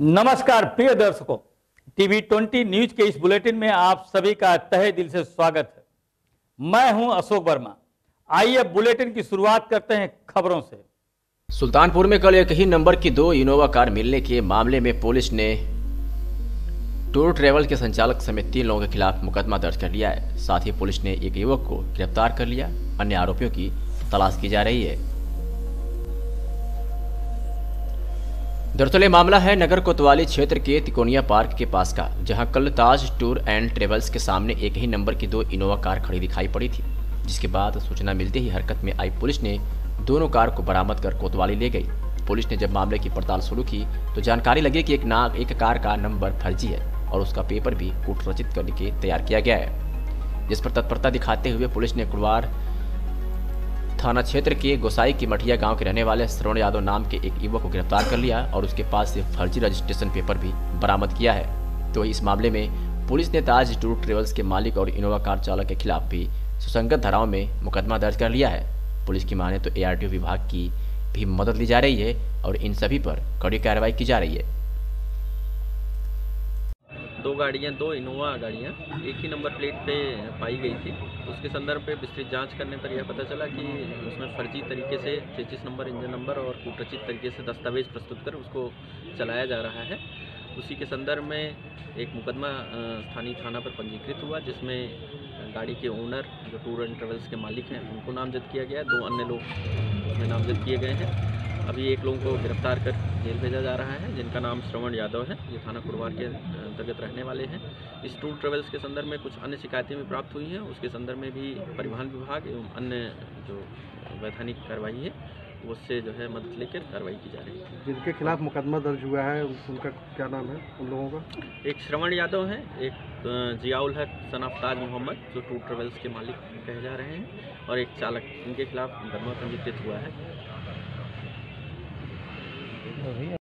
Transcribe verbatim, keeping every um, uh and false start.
नमस्कार प्रिय दर्शकों, टीवी ट्वेंटी न्यूज के इस बुलेटिन में आप सभी का तहे दिल से स्वागत है। मैं हूं अशोक वर्मा। आइए बुलेटिन की शुरुआत करते हैं खबरों से। सुल्तानपुर में कल एक ही नंबर की दो इनोवा कार मिलने के मामले में पुलिस ने टूर ट्रेवल के संचालक समेत तीन लोगों के खिलाफ मुकदमा दर्ज कर लिया है। साथ ही पुलिस ने एक युवक को गिरफ्तार कर लिया। अन्य आरोपियों की तलाश की जा रही है। दरअसल मामला है नगर कोतवाली क्षेत्र के तिकोनिया पार्क के पास का, जहां कल ताज टूर एंड ट्रेवल्स के सामने एक ही नंबर की दो इनोवा कार खड़ी दिखाई पड़ी थी, जिसके बाद सूचना मिलते ही हरकत में आई पुलिस ने दोनों कार को बरामद कर कोतवाली ले गई। पुलिस ने जब मामले की पड़ताल शुरू की तो जानकारी लगी कि एक नाग एक कार का नंबर फर्जी है और उसका पेपर भी कूट रचित करने के तैयार किया गया है, जिस पर तत्परता दिखाते हुए पुलिस ने कुड़वार थाना क्षेत्र के गोसाई की मठिया गांव के रहने वाले श्रवण यादव नाम के एक युवक को गिरफ्तार कर लिया और उसके पास से फर्जी रजिस्ट्रेशन पेपर भी बरामद किया है। तो इस मामले में पुलिस ने ताज टूर ट्रेवल्स के मालिक और इनोवा कार चालक के खिलाफ भी सुसंगत धाराओं में मुकदमा दर्ज कर लिया है। पुलिस की माने तो एआरटीओ विभाग की भी मदद ली जा रही है और इन सभी पर कड़ी कार्रवाई की जा रही है। दो गाड़ियां दो इनोवा गाड़ियां एक ही नंबर प्लेट पे पाई गई थी। उसके संदर्भ पे विस्तृत जांच करने पर यह पता चला कि उसमें फर्जी तरीके से चेचिस नंबर, इंजन नंबर और कूटरचित तरीके से दस्तावेज प्रस्तुत कर उसको चलाया जा रहा है। उसी के संदर्भ में एक मुकदमा स्थानीय थाना पर पंजीकृत हुआ, जिसमें गाड़ी के ओनर जो टूर एंड ट्रेवल्स के मालिक हैं उनको नामजद किया गया। दो अन्य लोग उसमें नामजद किए गए हैं। अभी एक लोगों को गिरफ्तार कर जेल भेजा जा रहा है, जिनका नाम श्रवण यादव है। ये थाना कुड़वार के अंतर्गत रहने वाले हैं। इस टूर ट्रेवल्स के संदर्भ में कुछ अन्य शिकायतें भी प्राप्त हुई हैं। उसके संदर्भ में भी परिवहन विभाग एवं अन्य जो वैधानिक कार्रवाई है उससे जो है मदद लेकर कार्रवाई की जा रही है। जिनके खिलाफ मुकदमा दर्ज हुआ है उनका क्या नाम है उन लोगों का? एक श्रवण यादव है, एक जियाउल हक सन ऑफ ताज मोहम्मद जो टूर ट्रेवल्स के मालिक कहे जा रहे हैं, और एक चालक, इनके खिलाफ मुकदमा पंजीकृत हुआ है।